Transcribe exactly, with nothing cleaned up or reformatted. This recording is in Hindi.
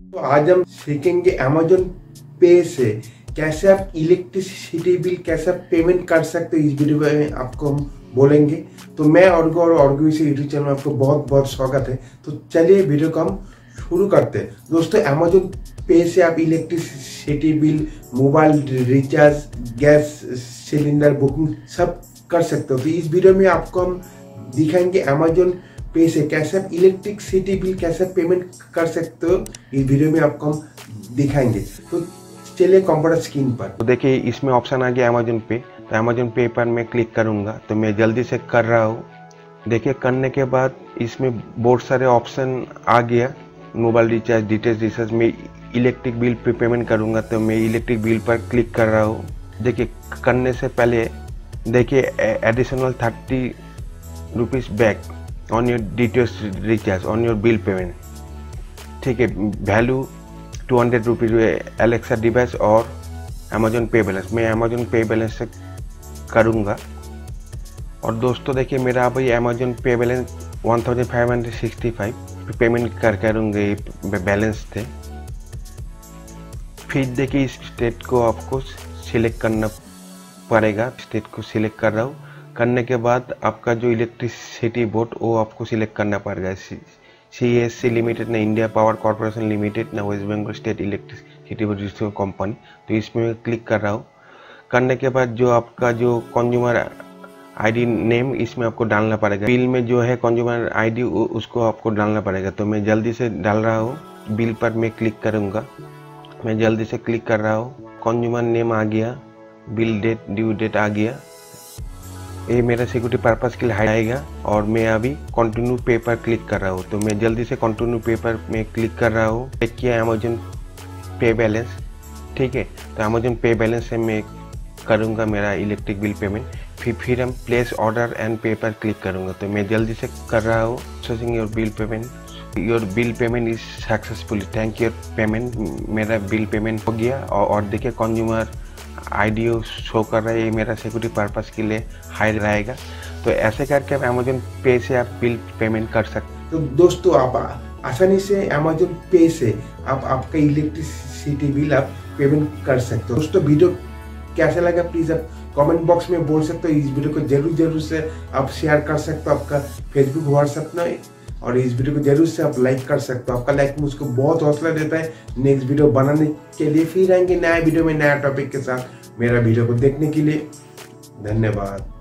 तो आज हम सीखेंगे अमेजोन पे से कैसे आप इलेक्ट्रिसिटी बिल कैसे पेमेंट कर सकते हो। इस वीडियो में आपको हम बोलेंगे। तो मैं ऑर्गो और ऑर्गो से यूट्यूब चैनल में आपको बहुत बहुत स्वागत है। तो चलिए वीडियो को हम शुरू करते हैं। दोस्तों, अमेजोन पे से आप electricity bill, mobile recharge, gas cylinder booking सब कर सकते हो। तो इस वीडियो में आपको हम दिखाएंगे अमेजोन पे से कैसे आप इलेक्ट्रिसिटी बिल कैसे पेमेंट कर सकते हो। इस वीडियो में आपको हम दिखाएंगे। तो चलिए कंप्यूटर स्क्रीन पर। तो देखिए इसमें ऑप्शन आ गया अमेजोन पे। तो अमेजोन पे पर मैं क्लिक करूंगा। तो मैं जल्दी से कर रहा हूँ। देखिए करने के बाद इसमें बहुत सारे ऑप्शन आ गया। मोबाइल रिचार्ज, डीटीएच रिचार्ज में इलेक्ट्रिक बिल पे पेमेंट करूंगा। तो मैं इलेक्ट्रिक बिल पर क्लिक कर रहा हूँ। देखिए करने से पहले देखिए additional thirty rupees back on your DTH recharge on your bill payment. ठीक है, value two hundred rupees Alexa device और अमेजोन पे बैलेंस। मैं अमेजोन पे बैलेंस से करूँगा। और दोस्तों देखिए मेरा अभी Amazon Pay balance one thousand five hundred sixty five payment कर करूँगा ये बैलेंस थे। फिर देखिए इस स्टेट को आपको सिलेक्ट करना पड़ेगा। स्टेट को सिलेक्ट कर रहा हूँ। करने के बाद आपका जो इलेक्ट्रिसिटी बोर्ड वो आपको सिलेक्ट करना पड़ेगा। सी एस सी लिमिटेड ना इंडिया पावर कॉर्पोरेशन लिमिटेड ना West Bengal state electricity board company. तो इसमें मैं क्लिक कर रहा हूँ। करने के बाद जो आपका जो कंज्यूमर आईडी नेम इसमें आपको डालना पड़ेगा। बिल में जो है कंज्यूमर आईडी उसको आपको डालना पड़ेगा। तो मैं जल्दी से डाल रहा हूँ। बिल पर मैं क्लिक करूँगा। मैं जल्दी से क्लिक कर रहा हूँ। कंज्यूमर नेम आ गया, बिल डेट, ड्यू डेट आ गया। ये मेरा सिक्योरिटी पर्पस के लिए आएगा। और मैं अभी कंटिन्यू पे पर क्लिक कर रहा हूँ। तो मैं जल्दी से कंटिन्यू पे पर मैं क्लिक कर रहा हूँ। चेक किया अमेजोन पे बैलेंस। ठीक है, तो अमेजोन पे बैलेंस से मैं करूँगा मेरा इलेक्ट्रिक बिल पेमेंट। फिर फिर हम प्लेस ऑर्डर एंड पे पर क्लिक करूँगा। तो मैं जल्दी से कर रहा हूँ। Processing your bill payment. Your bill payment is successfully, thank you payment. मेरा बिल पेमेंट हो गया। और, और देखिए कंज्यूमर आईडी शो कर रहा है। ये मेरा सिक्योरिटी पर्पस के लिए हाई रहेगा। तो ऐसे करके आप अमेजोन पे से आप बिल पेमेंट कर सकते। तो दोस्तों, आप आसानी से अमेजोन पे से आप आपका इलेक्ट्रिसिटी बिल आप पेमेंट कर सकते हो। दोस्तों, वीडियो कैसा लगा प्लीज आप कमेंट बॉक्स में बोल सकते हो। इस वीडियो को जरूर जरूर से आप शेयर कर सकते हो आपका फेसबुक व्हाट्सएप में। और इस वीडियो को जरूर से आप लाइक कर सकते हो। आपका लाइक मुझको बहुत हौसला देता है नेक्स्ट वीडियो बनाने के लिए। फिर आएंगे नया वीडियो में नया टॉपिक के साथ। मेरा वीडियो को देखने के लिए धन्यवाद।